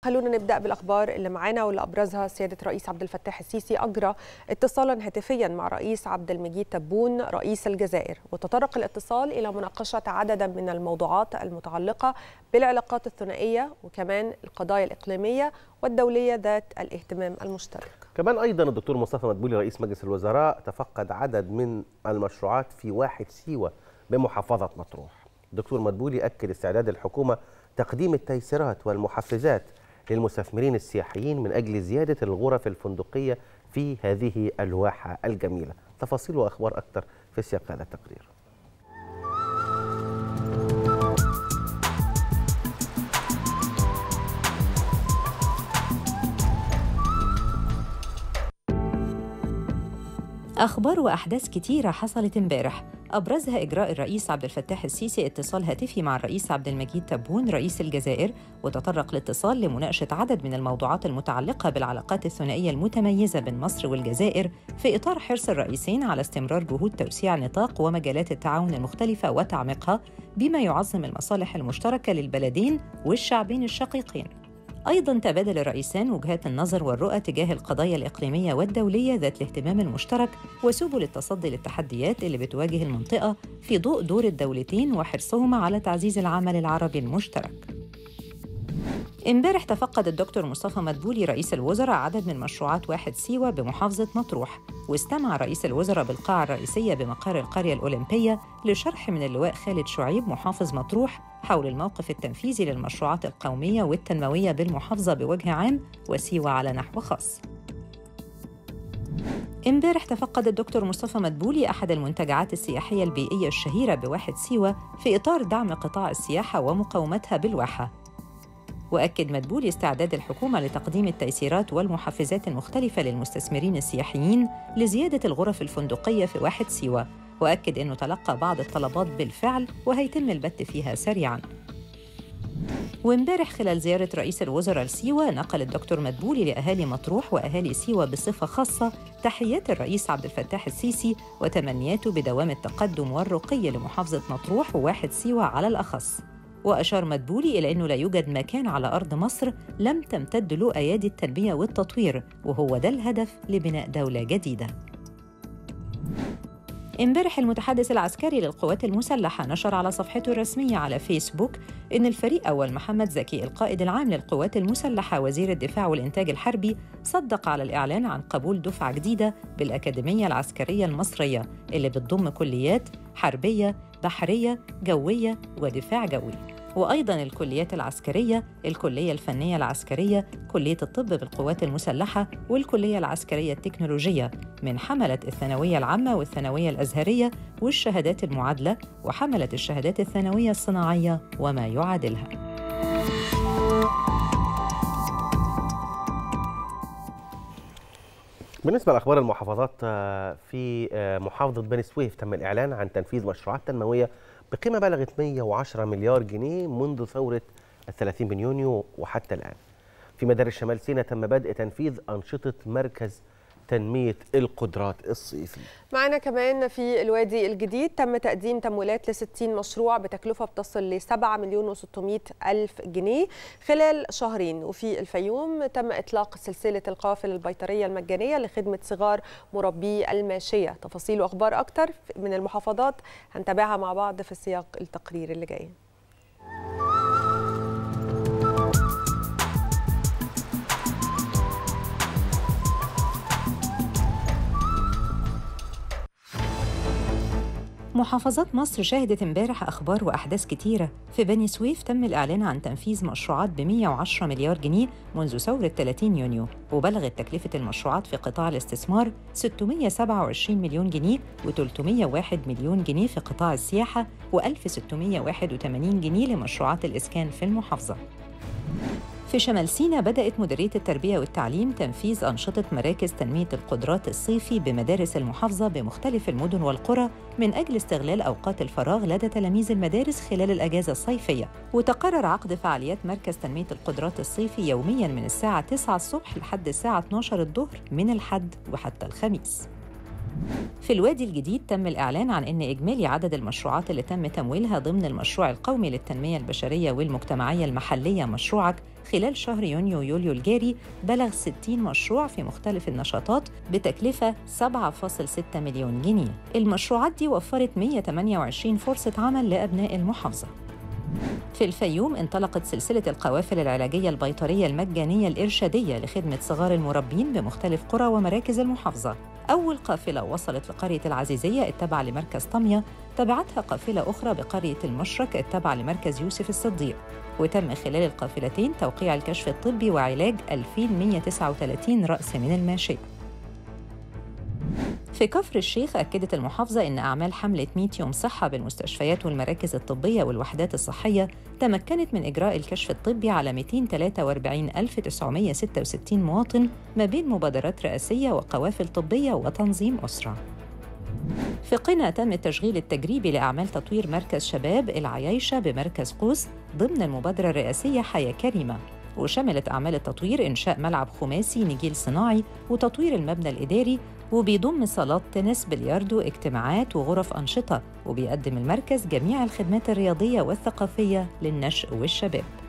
خلونا نبدأ بالأخبار اللي معانا واللي أبرزها سيادة الرئيس عبد الفتاح السيسي أجرى اتصالا هاتفيا مع رئيس عبد المجيد تبون رئيس الجزائر، وتطرق الاتصال إلى مناقشة عددا من الموضوعات المتعلقة بالعلاقات الثنائية وكمان القضايا الإقليمية والدولية ذات الاهتمام المشترك. كمان أيضا الدكتور مصطفى مدبولي رئيس مجلس الوزراء تفقد عدد من المشروعات في واحد سيوة بمحافظة مطروح. الدكتور مدبولي أكد استعداد الحكومة تقديم التيسيرات والمحفزات للمستثمرين السياحيين من أجل زيادة الغرف الفندقية في هذه الواحة الجميلة. تفاصيل وأخبار أكثر في سياق هذا التقرير. أخبار وأحداث كتيرة حصلت امبارح، أبرزها إجراء الرئيس عبد الفتاح السيسي اتصال هاتفي مع الرئيس عبد المجيد تبون رئيس الجزائر، وتطرق الاتصال لمناقشة عدد من الموضوعات المتعلقة بالعلاقات الثنائية المتميزة بين مصر والجزائر في إطار حرص الرئيسين على استمرار جهود توسيع نطاق ومجالات التعاون المختلفة وتعميقها بما يعظم المصالح المشتركة للبلدين والشعبين الشقيقين. أيضاً تبادل الرئيسان وجهات النظر والرؤى تجاه القضايا الإقليمية والدولية ذات الاهتمام المشترك وسبل التصدي للتحديات اللي بتواجه المنطقة في ضوء دور الدولتين وحرصهما على تعزيز العمل العربي المشترك. امبارح تفقد الدكتور مصطفى مدبولي رئيس الوزراء عدد من مشروعات واحد سيوة بمحافظة مطروح، واستمع رئيس الوزراء بالقاعة الرئيسية بمقر القرية الأولمبية لشرح من اللواء خالد شعيب محافظ مطروح حول الموقف التنفيذي للمشروعات القومية والتنموية بالمحافظة بوجه عام وسيوة على نحو خاص. امبارح تفقد الدكتور مصطفى مدبولي أحد المنتجعات السياحية البيئية الشهيرة بواحد سيوة في إطار دعم قطاع السياحة ومقاومتها بالواحة. وأكد مدبولي استعداد الحكومة لتقديم التيسيرات والمحفزات المختلفة للمستثمرين السياحيين لزيادة الغرف الفندقية في واحد سيوة، وأكد أنه تلقى بعض الطلبات بالفعل وهيتم البت فيها سريعاً. وامبارح خلال زيارة رئيس الوزراء لسيوة نقل الدكتور مدبولي لأهالي مطروح وأهالي سيوة بصفة خاصة تحيات الرئيس عبد الفتاح السيسي وتمنياته بدوام التقدم والرقي لمحافظة مطروح وواحد سيوة على الأخص. وأشار مدبولي إلى أنه لا يوجد مكان على أرض مصر لم تمتد له أيادي التنمية والتطوير، وهو ده الهدف لبناء دولة جديدة. امبارح المتحدث العسكري للقوات المسلحة نشر على صفحته الرسمية على فيسبوك إن الفريق أول محمد زكي القائد العام للقوات المسلحة وزير الدفاع والإنتاج الحربي صدق على الإعلان عن قبول دفعة جديدة بالأكاديمية العسكرية المصرية اللي بتضم كليات حربية، بحرية، جوية ودفاع جوي، وأيضاً الكليات العسكرية، الكلية الفنية العسكرية، كلية الطب بالقوات المسلحة، والكلية العسكرية التكنولوجية، من حملة الثانوية العامة والثانوية الأزهرية والشهادات المعادلة وحملة الشهادات الثانوية الصناعية وما يعادلها. بالنسبة لأخبار المحافظات، في محافظة بني سويف تم الإعلان عن تنفيذ مشروعات تنموية بقيمة بلغت 110 مليار جنيه منذ ثورة 30 من يونيو وحتى الآن. في مدارس شمال سيناء تم بدء تنفيذ أنشطة مركز تنمية القدرات الصيفي. معنا كمان في الوادي الجديد تم تقديم تمويلات ل60 مشروع بتكلفة بتصل ل7,600,000 جنيه خلال شهرين. وفي الفيوم تم إطلاق سلسلة القوافل البيطرية المجانية لخدمة صغار مربي الماشية. تفاصيل وأخبار أكتر من المحافظات هنتابعها مع بعض في سياق التقرير اللي جاي. محافظات مصر شهدت امبارح أخبار وأحداث كتيرة. في بني سويف تم الإعلان عن تنفيذ مشروعات ب110 مليار جنيه منذ ثورة 30 يونيو، وبلغت تكلفة المشروعات في قطاع الاستثمار 627 مليون جنيه و301 مليون جنيه في قطاع السياحة و1681 جنيه لمشروعات الإسكان في المحافظة. في شمال سيناء بدأت مديرية التربية والتعليم تنفيذ أنشطة مراكز تنمية القدرات الصيفي بمدارس المحافظة بمختلف المدن والقرى من أجل استغلال أوقات الفراغ لدى تلاميذ المدارس خلال الأجازة الصيفية. وتقرر عقد فعاليات مركز تنمية القدرات الصيفي يومياً من الساعة 9 الصبح لحد الساعة 12 الظهر من الحد وحتى الخميس. في الوادي الجديد تم الإعلان عن أن إجمالي عدد المشروعات اللي تم تمويلها ضمن المشروع القومي للتنمية البشرية والمجتمعية المحلية مشروعك خلال شهر يونيو يوليو الجاري بلغ 60 مشروع في مختلف النشاطات بتكلفة 7.6 مليون جنيه. المشروعات دي وفرت 128 فرصة عمل لأبناء المحافظة. في الفيوم انطلقت سلسلة القوافل العلاجية البيطرية المجانية الإرشادية لخدمة صغار المربين بمختلف قرى ومراكز المحافظة. أول قافلة وصلت لقرية العزيزية التابعة لمركز طمية، تبعتها قافلة أخرى بقرية المشرق التابعة لمركز يوسف الصديق، وتم خلال القافلتين توقيع الكشف الطبي وعلاج 2139 رأس من الماشية. في كفر الشيخ أكدت المحافظة إن أعمال حملة 100 يوم صحة بالمستشفيات والمراكز الطبية والوحدات الصحية تمكنت من إجراء الكشف الطبي على 243,966 مواطن ما بين مبادرات رئاسية وقوافل طبية وتنظيم أسرة. في قنا تم التشغيل التجريبي لأعمال تطوير مركز شباب العيايشة بمركز قوس ضمن المبادرة الرئاسية حياة كريمة، وشملت أعمال التطوير إنشاء ملعب خماسي نجيل صناعي وتطوير المبنى الإداري، وبيضم صالات تنس بلياردو اجتماعات وغرف أنشطة، وبيقدم المركز جميع الخدمات الرياضية والثقافية للنشء والشباب.